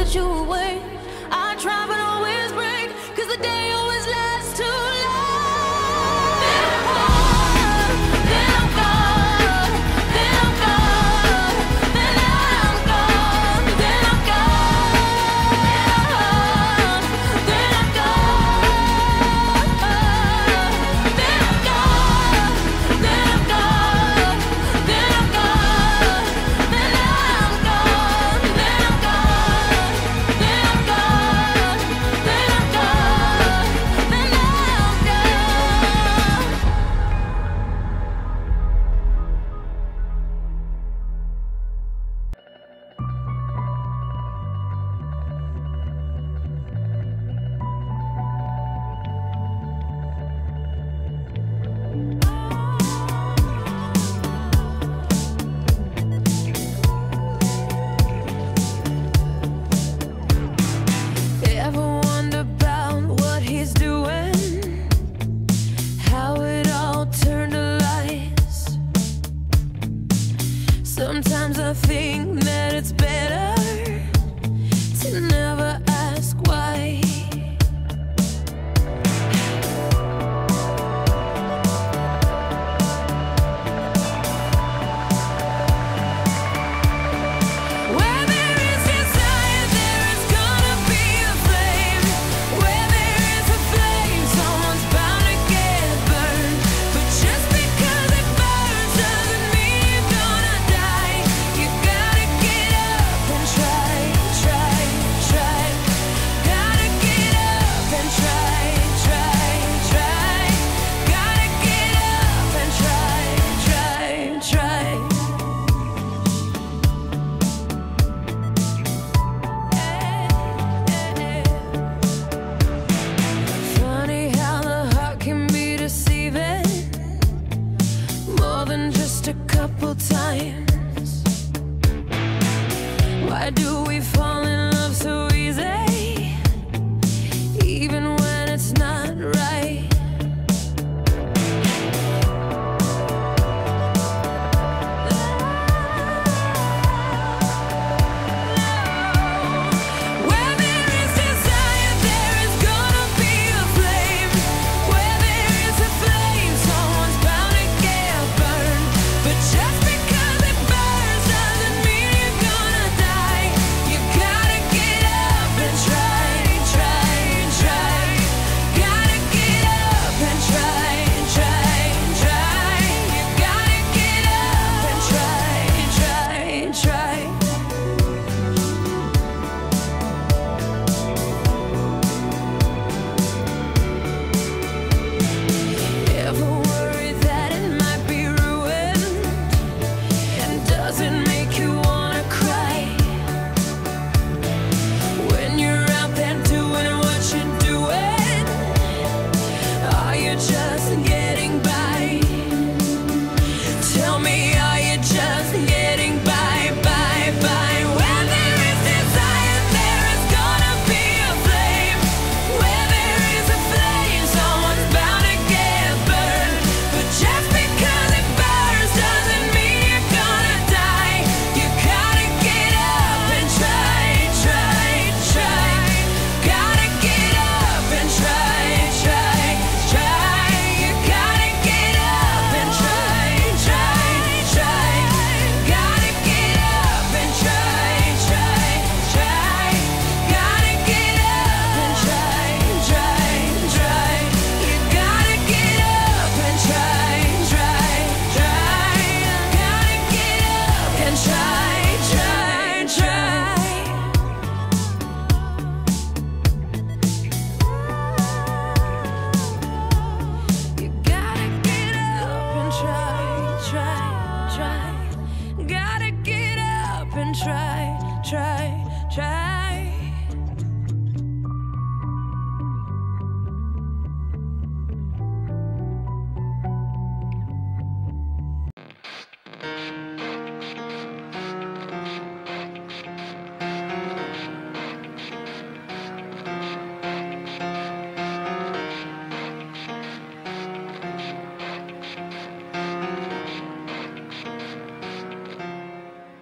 push you away. I try but always break, 'cause the day always lasts too long. Then I'm gone, then I'm gone, then I'm gone, then I'm gone, then I'm gone, then I'm gone, then I'm gone, then I'm gone, then I'm gone, then I'm gone, then I'm gone, then I'm gone, then I'm gone, then I'm gone. Ever wonder about what he's doing? How it all turned to lies? Sometimes I think that it's better to never ask why. Where there is desire, there is gonna be a flame. Where there is a flame, someone's bound to get burned. But just because it burns doesn't mean you're gonna die. You gotta get up and try, try, try. Gotta get up and try, try, try. Gotta get up and try, try, try. Funny how the heart can be deceiving, more than just a couple times. Why do we fall in love so easy, even when it's not right? Where there is desire, there is gonna be a flame. Where there is a flame, someone's bound to get burned. But just because it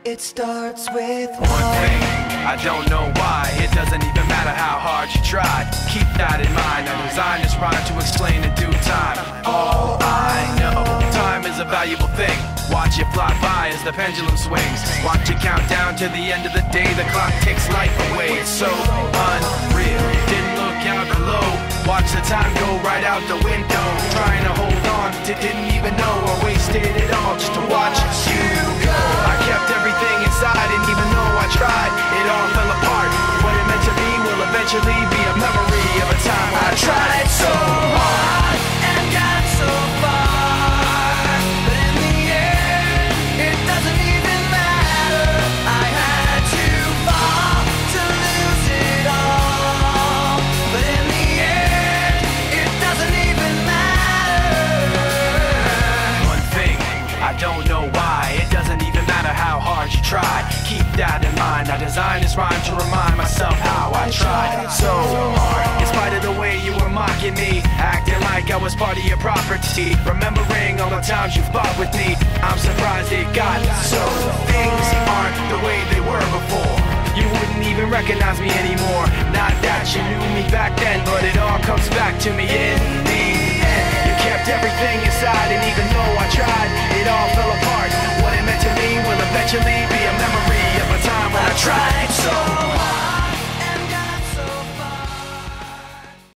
It starts with one thing, I don't know why. It doesn't even matter how hard you try. Keep that in mind. I designed this rhyme to explain in due time. All I know, time is a valuable thing. Watch it fly by as the pendulum swings. Watch it count down to the end of the day. The clock takes life away. It's so unreal. Didn't look out below. Watch the time go right out the window. Trying to hold on to didn't even know I wasted it all just to watch you go. I kept everything inside, and even though I tried, it all fell apart. What it meant to be will eventually be a memory of a time I tried so hard and got so far, but in the end, it doesn't even matter. I had to fall to lose it all, but in the end, it doesn't even matter. One thing, I don't know why. It doesn't even matter how hard you try. Keep that in mind. I designed this rhyme to remind myself how I tried so hard. In spite of the way you were mocking me, acting like I was part of your property, remembering all the times you fought with me, I'm surprised it got so. Things aren't the way they were before. You wouldn't even recognize me anymore. Not that you knew me back then, but it all comes back to me in the end. You kept everything inside, and even though I tried, it all fell apart. What it meant to me will eventually be a memory of a time when I tried so